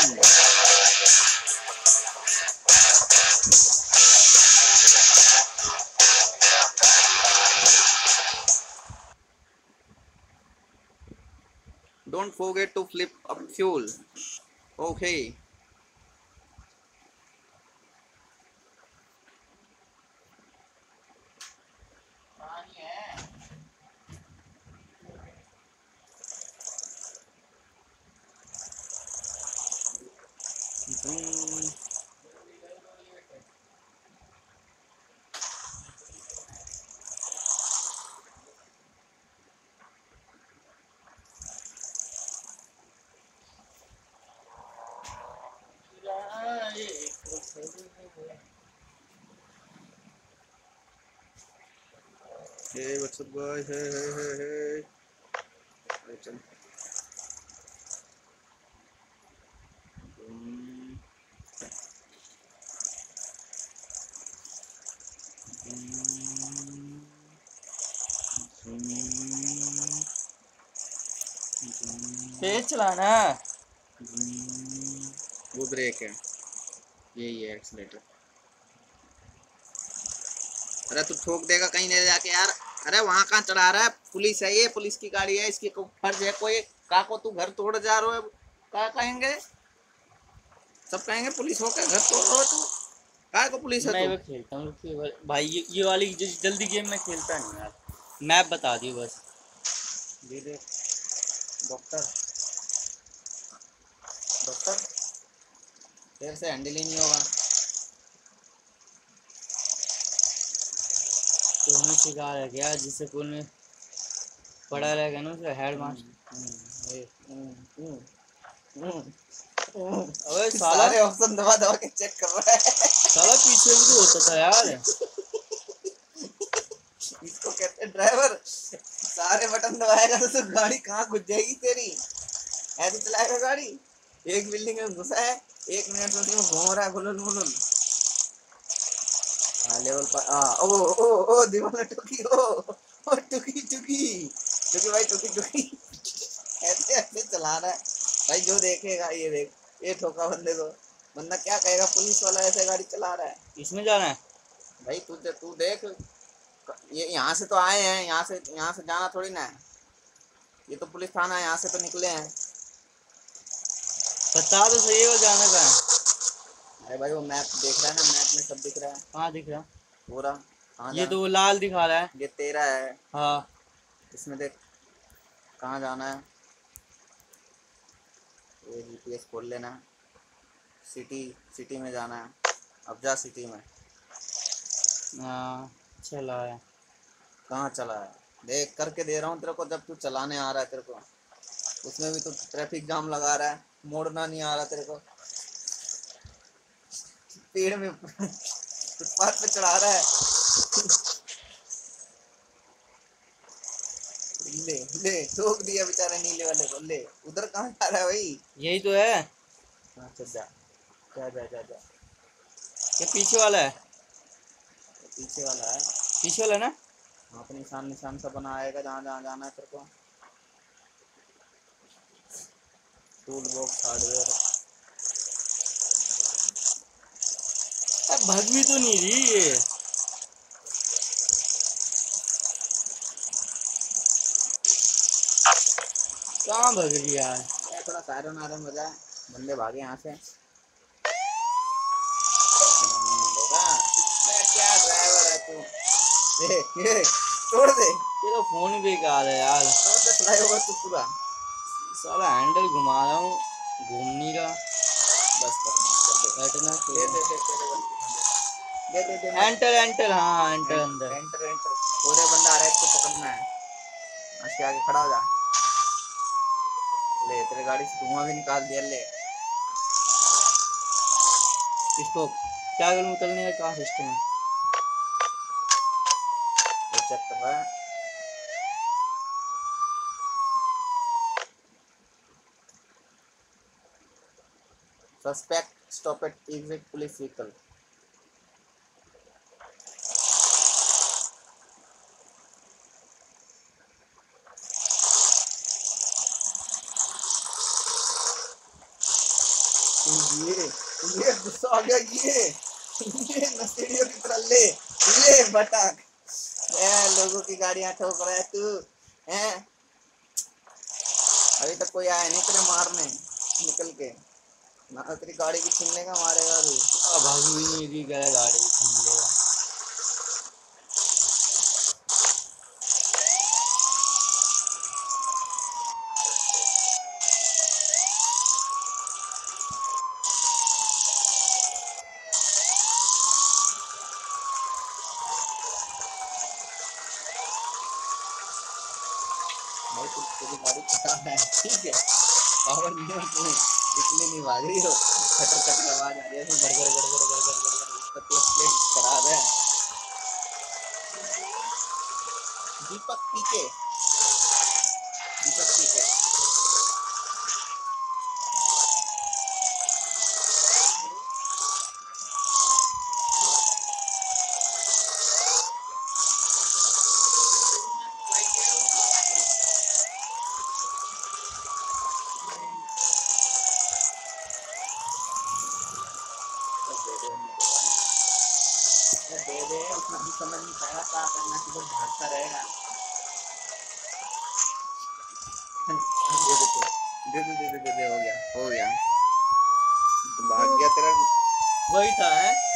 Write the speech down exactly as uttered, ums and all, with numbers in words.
Don't forget to flip up fuel. Okay. Hey, what's up, guys? Hey, hey, hey, hey. Hey, चल. तेज चलाना. वो break है, यही है एक्सीलेटर. अरे तू ठोक देगा कहीं नहीं जाके यार. अरे वहाँ कहाँ चढ़ा रहा है? पुलिस है, ये पुलिस की गाड़ी है, इसकी फर्ज है. कोई का को तू घर तोड़ जा रहा है, क्या कहेंगे? सब कहेंगे पुलिस होकर घर तोड़ रहा है तू. काय को पुलिस है मैं तू? वो खेलता हूँ भाई, ये, ये वाली जल्दी गेम में खेलता नहीं यार. मैप बता दी बस. दीदी डॉक्टर डॉक्टर देर से हैंडल ही नहीं होगा. तो हमें सिखा रहा क्या जिससे स्कूल में पढ़ा रहेगा ना उसका हेड मास्टर. अबे साला, सारे ऑप्शन दबा दबा के चेक कर रहा है. साला पीछे भी तो होता था यार. इसको कहते हैं ड्राइवर. सारे बटन दबाएगा तो गाड़ी कहाँ घुस जाएगी तेरी. ऐसे चलाएगा गाड़ी. एक बिल्डिंग में घुसा है, एक मिनट में उसमें घूम रहा है गुलुल मुलुल. हाँ लेवल पर. हाँ ओ ओ ओ दीवाना टुकी. ओ ओ टुकी टुकी टुकी भाई टुकी टुकी. ऐसे ऐसे चला रहा है भाई. जो देखेगा ये देख, ये ठोका बंदे को. बंदा क्या कहेगा, पुलिस वाला ऐसे गाड़ी चला रहा है. इसमें जाना है भाई तू तू देख, ये यहाँ से तो आए हैं, यहाँ से यहाँ से जाना थोड़ी ना है. ये तो पुलिस थाना है, यहाँ से तो निकले हैं. बता तो सही है वो जाने का है. अरे भाई वो मैप देख रहा है ना, मैप में सब दिख रहा है कहाँ दिख रहा? पूरा. कहाँ ये जाना? तो वो लाल दिखा रहा है. ये तेरा है. हाँ इसमें देख कहाँ जाना है. ये जीपीएस खोल लेना. सिटी सिटी में जाना है. अब जा सिटी में. हाँ चला है. कहाँ चला है? देख करके दे रहा हूँ तेरे को, जब तू चलाने आ रहा है तेरे को. उसमें भी तू ट्रैफिक जाम लगा रहा है, मोड़ना नहीं आ रहा तेरे को. पेड़ में फुटपाथ पे चढ़ा रहा है. ले ले ठोक दिया बेचारे नीले वाले को. ले उधर कहाँ जा रहा है भाई? यही तो है. हाँ चल जा जा जा जा जा. ये पीछे वाला है. पीछे वाला है. पीछे वाला ना. वहाँ पे निशान निशान सा बना आएगा जहाँ जहाँ जाना है तेरे को. Tool box hardware. भग भी तो नहीं रही ये. कहाँ भग रही यार? थोड़ा सायरन आयरन बजा, बंदे भागे यहाँ से. क्या ड्राइवर है तू. ये ये तोड़ दे. तेरा फोन बेकार है यार. तोड़ दे फ्लाईओवर तू पूरा. साला हैंडल घुमा रहा हूँ, घूमने का. बस कर बैठना दे दे दे दे दे दे. Enter enter. हाँ एंटर अंदर. Enter enter. पूरे बंदा आ रहा है, इसको पकड़ना है. उसके आगे खड़ा हो जा. ले तेरे गाड़ी से धुआं भी निकाल दिया. ले इसको क्या करूँ, उतरने का क्या सिस्टम है? चेक कर रहा है. Suspect stop at exit police vehicle. ये ये गुस्सा आ गया, ये ये नशेड़ियों की तरह ले ले बटक। ए, लोगों की गाड़ियां ठोक रहा है तू हैं। अभी तक कोई आया नहीं तेरे मारने निकल के ना, तेरी गाड़ी भी छीन लेगा मारेगा तू। अब भाग भी नहीं रही गया गाड़ी छीन लेगा। भाई तू तेरी गाड़ी खराब है ठीक है, पावर नहीं है उसमें इसलिए नहीं भाग रही हो। खटर खटर आवाज आ रही है उसमें, गड़गड़ गड़गड़ गड़गड़ गड़गड़, उसका तो प्लेट खराब है। दीपक पीके, दीपक पीके दे दे, उसमें भी समझ नहीं पाएगा क्या करना है, तो भागता रहेगा। दे दे तो, दे दे दे दे दे, हो गया हो गया, तो भाग गया तेरा। वही था है।